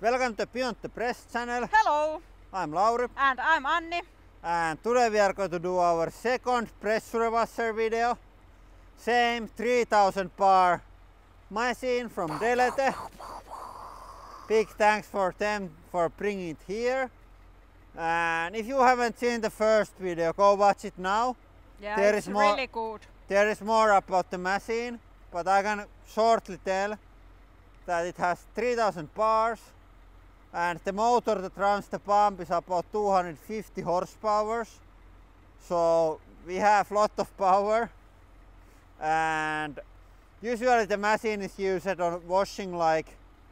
Welcome to Beyond the Press channel. Hello! I'm Lauri. And I'm Anni. And today we are going to do our second pressure washer video. Same 3000 bar machine from Delete. Big thanks for them for bringing it here. And if you haven't seen the first video, go watch it now. Yeah, it's really good. There is more about the machine, but I can shortly tell that it has 3000 bars and the motor that runs the pump is about 250 horsepower. So we have a lot of power, and usually the machine is used on washing like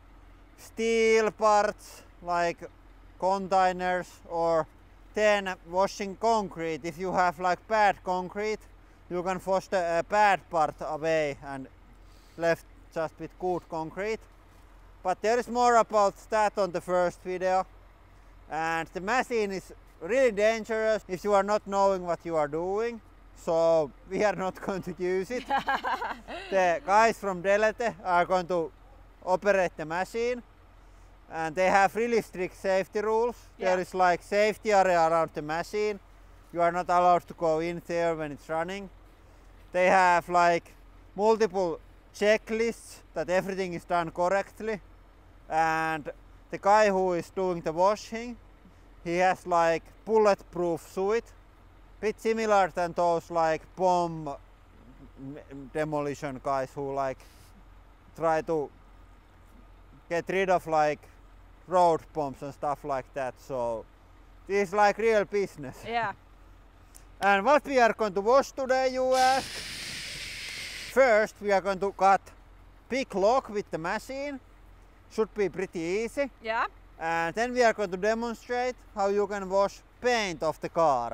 steel parts like containers, or then washing concrete. If you have like bad concrete, you can wash the bad part away and left just with good concrete. But there is more about that on the first video. And the machine is really dangerous if you are not knowing what you are doing. So we are not going to use it. The guys from Delete are going to operate the machine. And they have really strict safety rules. Yeah. There is like safety area around the machine. You are not allowed to go in there when it's running. They have like multiple checklists that everything is done correctly. And the guy who is doing the washing, he has like bulletproof suit, bit similar than those like bomb demolition guys who like try to get rid of like road bombs and stuff like that. So this is like real business. Yeah. And what we are going to wash today, you ask? First we are going to cut big log with the machine. Should be pretty easy. Yeah. And then we are going to demonstrate how you can wash paint of the car.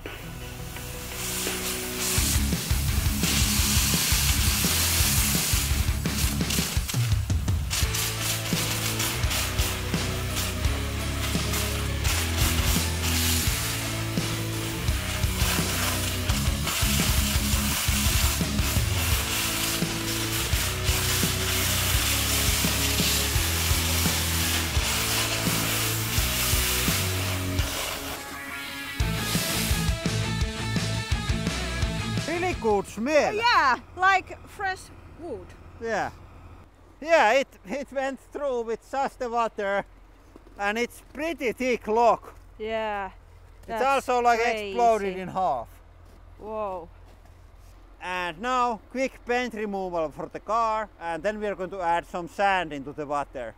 Really good smell. Yeah, like fresh wood. Yeah. Yeah, it went through with just the water, and it's pretty thick log. Yeah. It's also like crazy. Exploded in half. Whoa. And now quick paint removal for the car, and then we are going to add some sand into the water.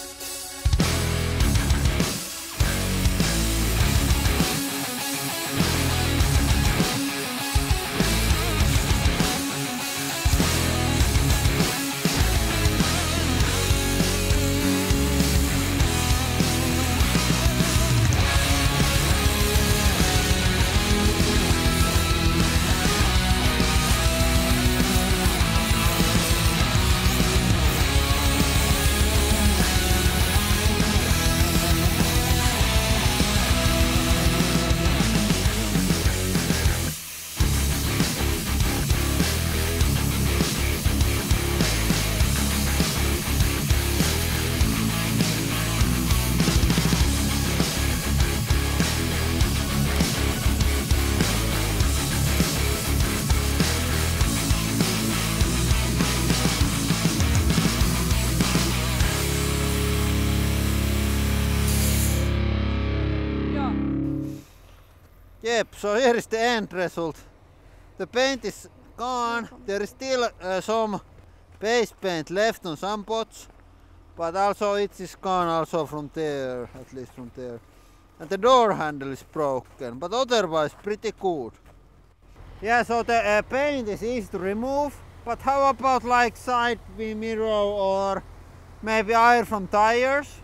Yep, so here is the end result. The paint is gone. There is still some base paint left on some pots, but also it is gone also from there, at least from there. And the door handle is broken, but otherwise pretty good. Yeah, so the paint is easy to remove, but how about like side mirror or maybe air from tires?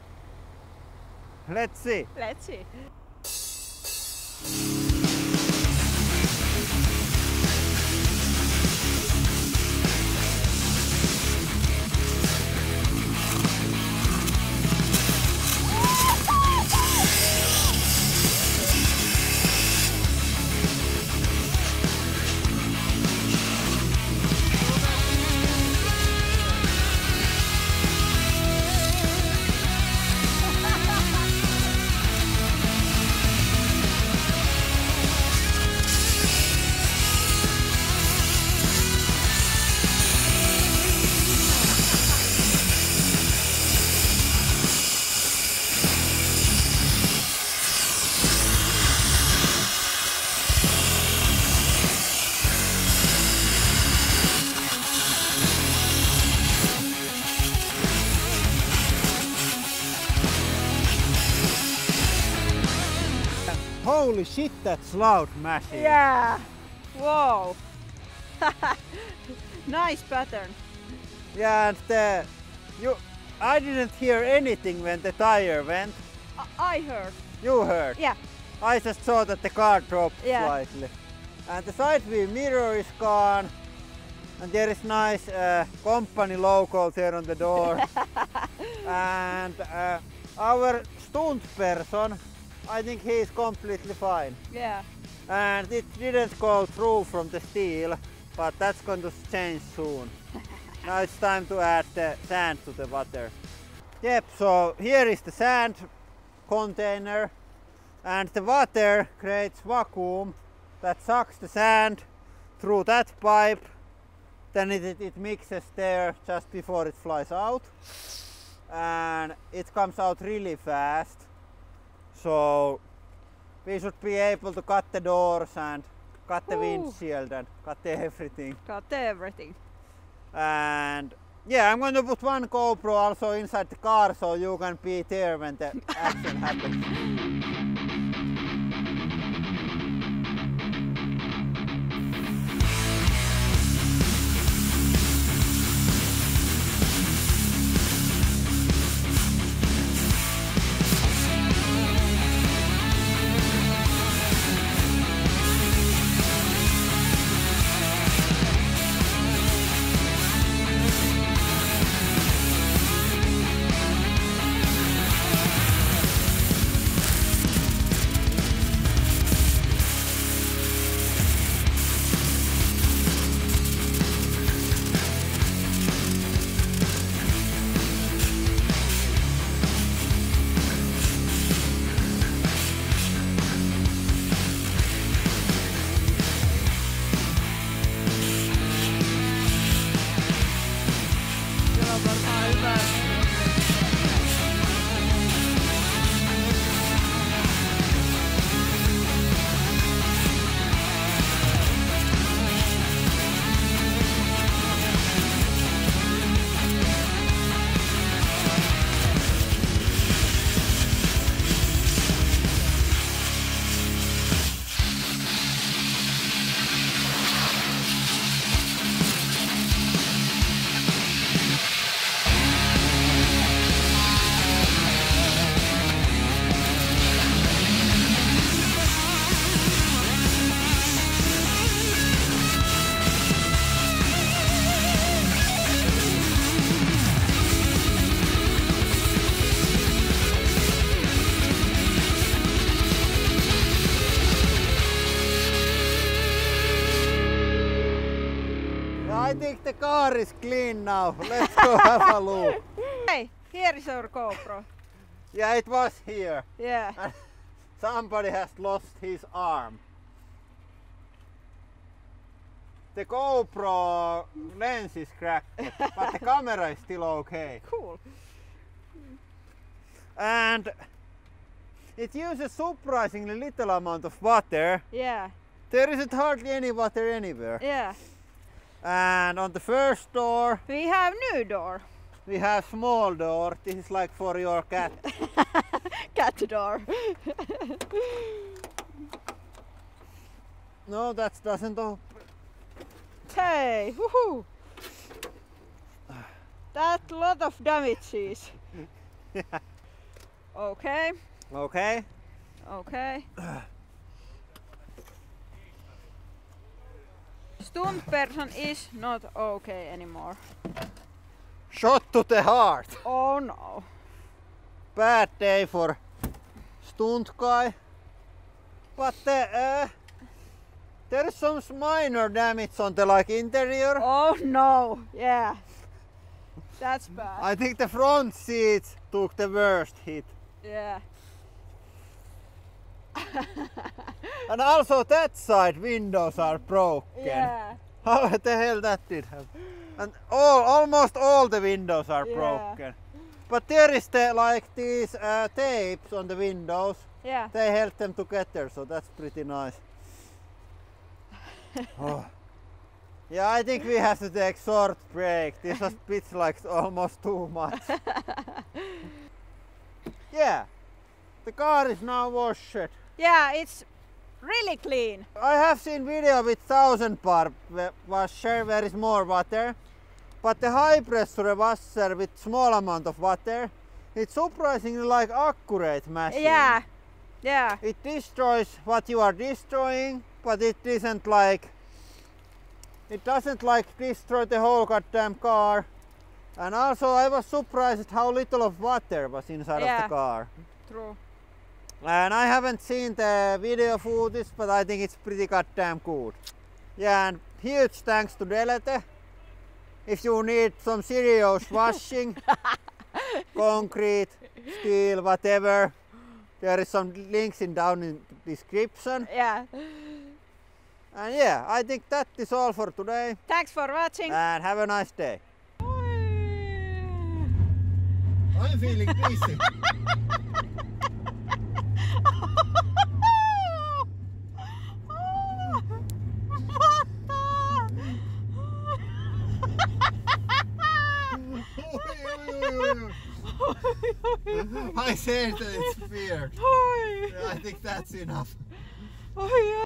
Let's see. Let's see. holy shit, that's loud machine. Yeah. Whoa. Nice pattern. Yeah, and I didn't hear anything when the tire went. I heard. You heard? Yeah. I just saw that the car dropped slightly. And the side view mirror is gone. And there is nice company logo there on the door. And our stunt person, I think he is completely fine. Yeah. And it didn't go through from the steel, but that's going to change soon. Now it's time to add the sand to the water. Yep, so here is the sand container, and the water creates vacuum that sucks the sand through that pipe. Then it mixes there just before it flies out, and it comes out really fast. So we should be able to cut the doors and cut the windshield and cut everything. Got everything. And yeah, I'm going to put one GoPro also inside the car so you can be there when the action happens. I think the car is clean now. Let's go have a look. Hey, here is our GoPro. Yeah, it was here. Yeah. And somebody has lost his arm. The GoPro lens is cracked, but the camera is still okay. Cool. And it uses surprisingly little amount of water. Yeah. There isn't hardly any water anywhere. Yeah. And on the first door We have new door. we have small door. This is like for your cat. Cat door. No, that doesn't open. Hey, woohoo! That lot of damages. Okay, Okay. okay. Stunt person is not okay anymore. Shot to the heart. Oh no. Bad day for stunt guy. But there is some minor damage on the interior. Oh no. Yeah. That's bad. I think the front seats took the worst hit. Yeah. And also that side windows are broken. Yeah. How the hell that did happen? And almost all the windows are Yeah. broken. But there is these tapes on the windows. Yeah. They held them together, so that's pretty nice. Oh. Yeah, I think we have to take short break. This was almost too much. Yeah, The car is now washed. Yeah, it's really clean. I have seen video with 1000 bar washer where is more water, but the high pressure washer with small amount of water, it's surprisingly like accurate machine. Yeah, yeah. It destroys what you are destroying, but it doesn't like destroy the whole goddamn car. And also I was surprised how little of water was inside of the car. True. And I haven't seen the video footage, but I think it's pretty goddamn good. Yeah, and huge thanks to Delete. If you need some serious washing, concrete, steel, whatever, there is some links down in the description. Yeah. And yeah, I think that is all for today. Thanks for watching. And have a nice day. I'm feeling busy. I said that it's weird. I think that's enough.